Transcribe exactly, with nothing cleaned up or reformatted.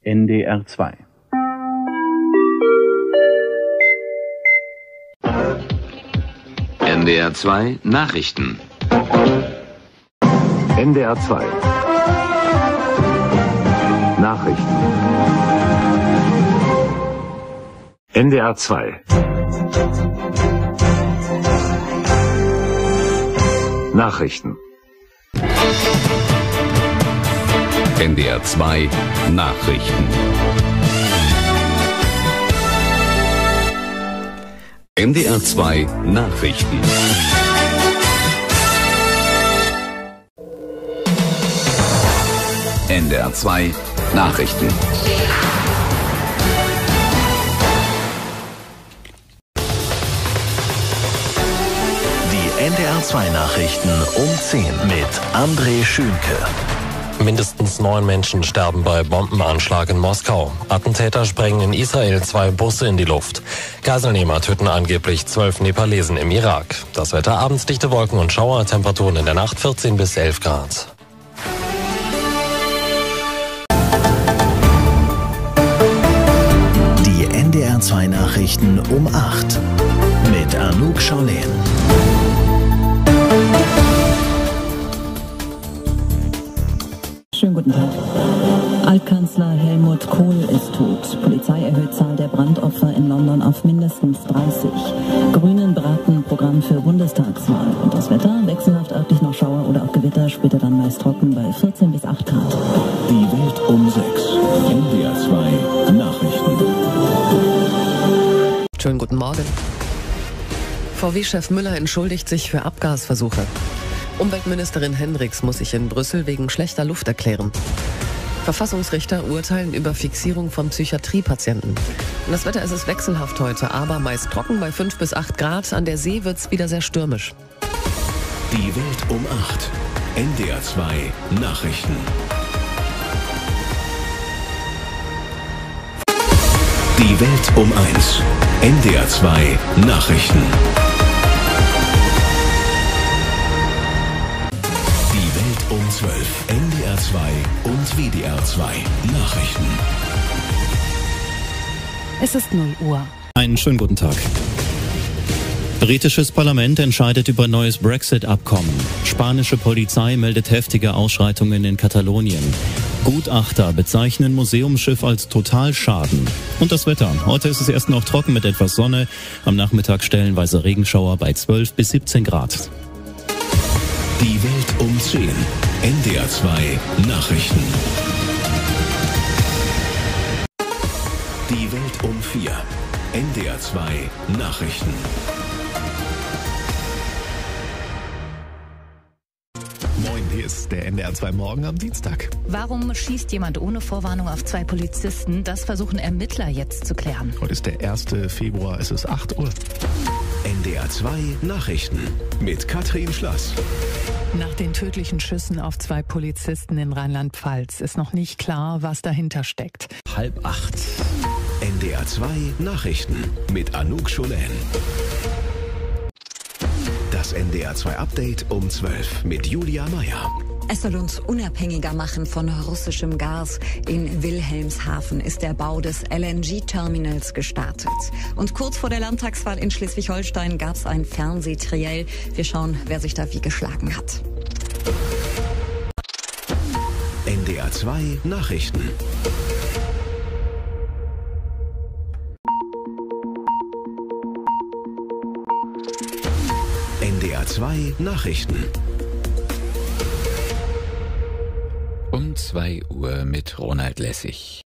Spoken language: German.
N D R zwei. N D R zwei Nachrichten. N D R zwei Nachrichten. N D R zwei Nachrichten. N D R zwei Nachrichten. N D R zwei Nachrichten. N D R zwei Nachrichten. Die N D R zwei Nachrichten um zehn mit André Schünke. Mindestens neun Menschen sterben bei Bombenanschlag in Moskau. Attentäter sprengen in Israel zwei Busse in die Luft. Geiselnehmer töten angeblich zwölf Nepalesen im Irak. Das Wetter: abends dichte Wolken und Schauer, Temperaturen in der Nacht vierzehn bis elf Grad. Die N D R zwei Nachrichten um acht mit Anouk Charleen. Schönen guten Tag. Altkanzler Helmut Kohl ist tot. Polizei erhöht Zahl der Brandopfer in London auf mindestens dreißig. Grünen beraten Programm für Bundestagswahl. Und das Wetter: wechselhaft örtlich noch Schauer oder auch Gewitter, später dann meist trocken bei vierzehn bis acht Grad. Die Welt um sechs. N D R zwei Nachrichten. Schönen guten Morgen. V W-Chef Müller entschuldigt sich für Abgasversuche. Umweltministerin Hendricks muss sich in Brüssel wegen schlechter Luft erklären. Verfassungsrichter urteilen über Fixierung von Psychiatriepatienten. Und das Wetter: ist es wechselhaft heute, aber meist trocken bei fünf bis acht Grad. An der See wird's wieder sehr stürmisch. Die Welt um acht. N D R zwei Nachrichten. Die Welt um eins. N D R zwei Nachrichten. Um zwölf. N D R zwei und W D R zwei Nachrichten. Es ist null Uhr. Einen schönen guten Tag. Britisches Parlament entscheidet über neues Brexit-Abkommen. Spanische Polizei meldet heftige Ausschreitungen in Katalonien. Gutachter bezeichnen Museumsschiff als Totalschaden. Und das Wetter: heute ist es erst noch trocken mit etwas Sonne. Am Nachmittag stellenweise Regenschauer bei zwölf bis siebzehn Grad. Die Welt um zehn. N D R zwei Nachrichten. Die Welt um vier. N D R zwei Nachrichten. Moin, hier ist der N D R zwei Morgen am Dienstag. Warum schießt jemand ohne Vorwarnung auf zwei Polizisten? Das versuchen Ermittler jetzt zu klären. Heute ist der erste Februar, es ist acht Uhr. N D R zwei Nachrichten mit Katrin Schlass. Nach den tödlichen Schüssen auf zwei Polizisten in Rheinland-Pfalz ist noch nicht klar, was dahinter steckt. Halb acht. N D R zwei Nachrichten mit Anouk Charleen. Das N D R zwei Update um zwölf mit Julia Meyer. Es soll uns unabhängiger machen von russischem Gas. In Wilhelmshaven ist der Bau des L N G-Terminals gestartet. Und kurz vor der Landtagswahl in Schleswig-Holstein gab es ein Fernsehtriell. Wir schauen, wer sich da wie geschlagen hat. N D R zwei Nachrichten. N D R zwei Nachrichten. Um zwei Uhr mit Ronald Lessig.